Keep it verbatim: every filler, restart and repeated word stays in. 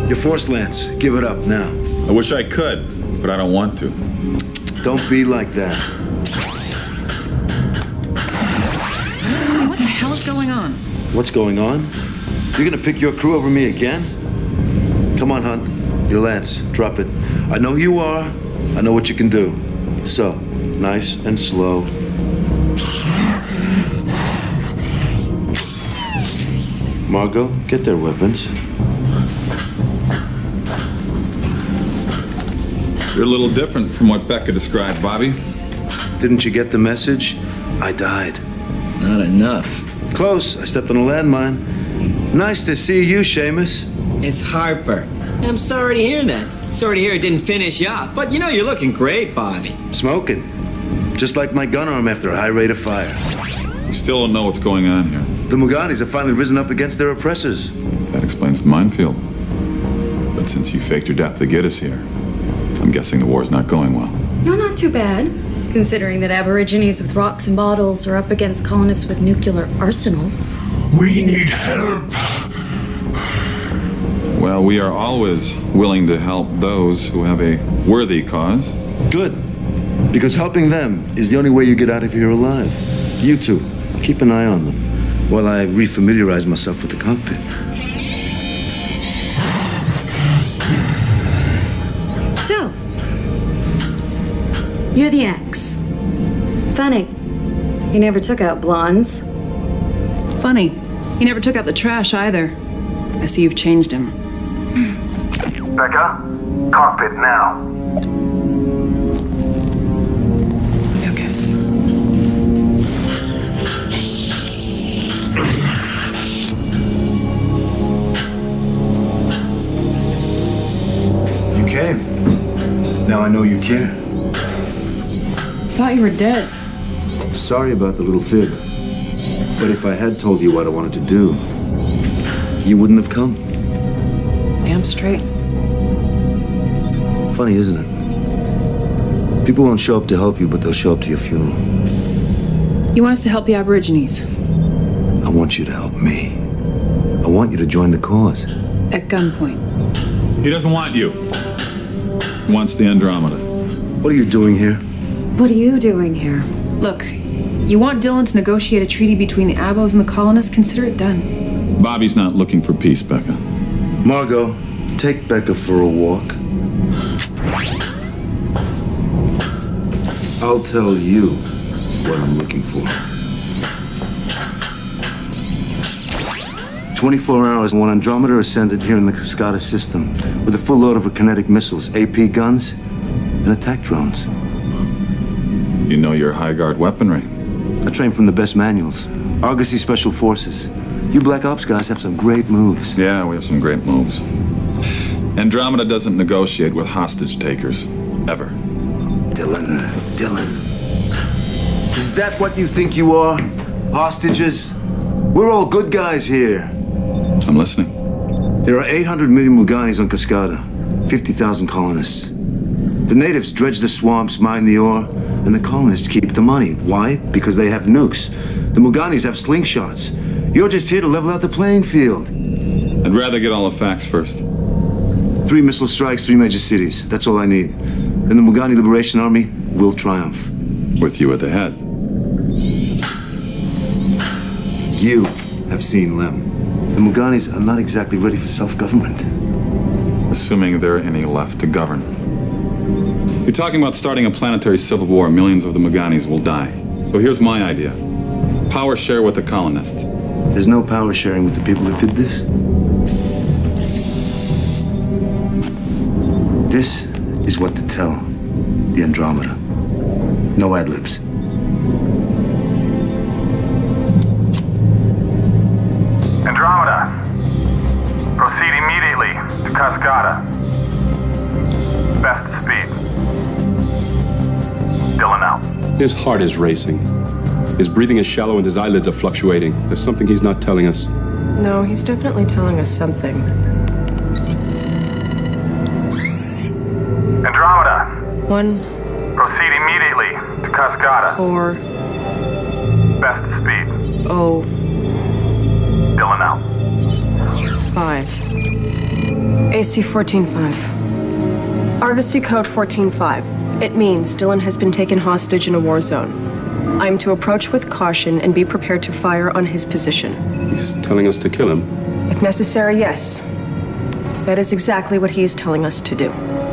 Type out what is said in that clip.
Your force lance. Give it up now. I wish I could, but I don't want to. Don't be like that. What the hell is going on? What's going on? You're gonna pick your crew over me again? Come on, Hunt. Your lance. Drop it. I know who you are. I know what you can do. So, nice and slow. Margot, get their weapons. You're a little different from what Beka described, Bobby. Didn't you get the message? I died. Not enough. Close. I stepped on a landmine. Nice to see you, Seamus. It's Harper. I'm sorry to hear that. Sorry to hear it didn't finish you off, but you know you're looking great, Bobby. Smoking. Just like my gun arm after a high rate of fire. We still don't know what's going on here. The Muganis have finally risen up against their oppressors. That explains the minefield. But since you faked your death to get us here, I'm guessing the war's not going well. You're not too bad, considering that Aborigines with rocks and bottles are up against colonists with nuclear arsenals. We need help. Well, we are always willing to help those who have a worthy cause. Good. Because helping them is the only way you get out of here alive. You two, keep an eye on them while I refamiliarize myself with the cockpit. So, you're the ex. Funny. You never took out blondes. Funny. He never took out the trash either. I see you've changed him. Beka, cockpit now. Okay. You came. Now I know you care. Thought you were dead. Sorry about the little fib. But if I had told you what I wanted to do, you wouldn't have come. Damn straight. Funny, isn't it? People won't show up to help you, but they'll show up to your funeral. You want us to help the Aborigines? I want you to help me. I want you to join the cause. At gunpoint. He doesn't want you. He wants the Andromeda. What are you doing here? What are you doing here? Look, you want Dylan to negotiate a treaty between the Abos and the colonists? Consider it done. Bobby's not looking for peace, Beka. Margot, take Beka for a walk. I'll tell you what I'm looking for. twenty-four hours, one Andromeda ascended here in the Costas system with a full load of kinetic missiles, A P guns, and attack drones. You know your high guard weaponry. I trained from the best manuals. Argosy Special Forces. You Black Ops guys have some great moves. Yeah, we have some great moves. Andromeda doesn't negotiate with hostage takers. Ever. Dylan, Dylan. Is that what you think you are? Hostages? We're all good guys here. I'm listening. There are eight hundred million Muganis on Cascada, fifty thousand colonists. The natives dredge the swamps, mine the ore, and the colonists keep the money. Why? Because they have nukes. The Muganis have slingshots. You're just here to level out the playing field. I'd rather get all the facts first. Three missile strikes, three major cities. That's all I need. Then the Mugani Liberation Army will triumph. With you at the head. You have seen Lem. The Muganis are not exactly ready for self-government. Assuming there are any left to govern. You're talking about starting a planetary civil war. Millions of the Muganis will die. So here's my idea. Power share with the colonists. There's no power sharing with the people that did this. This is what to tell the Andromeda. No ad-libs. Andromeda, proceed immediately to Cascada. Best speed. Dylan out. His heart is racing. His breathing is shallow and his eyelids are fluctuating. There's something he's not telling us. No, he's definitely telling us something. Andromeda. One. Proceed immediately to Cascada. Four. Best speed. Oh. Dylan out. Five. A C fourteen five. Argosy code fourteen five. It means Dylan has been taken hostage in a war zone. I am to approach with caution and be prepared to fire on his position. He's telling us to kill him. If necessary, yes. That is exactly what he is telling us to do.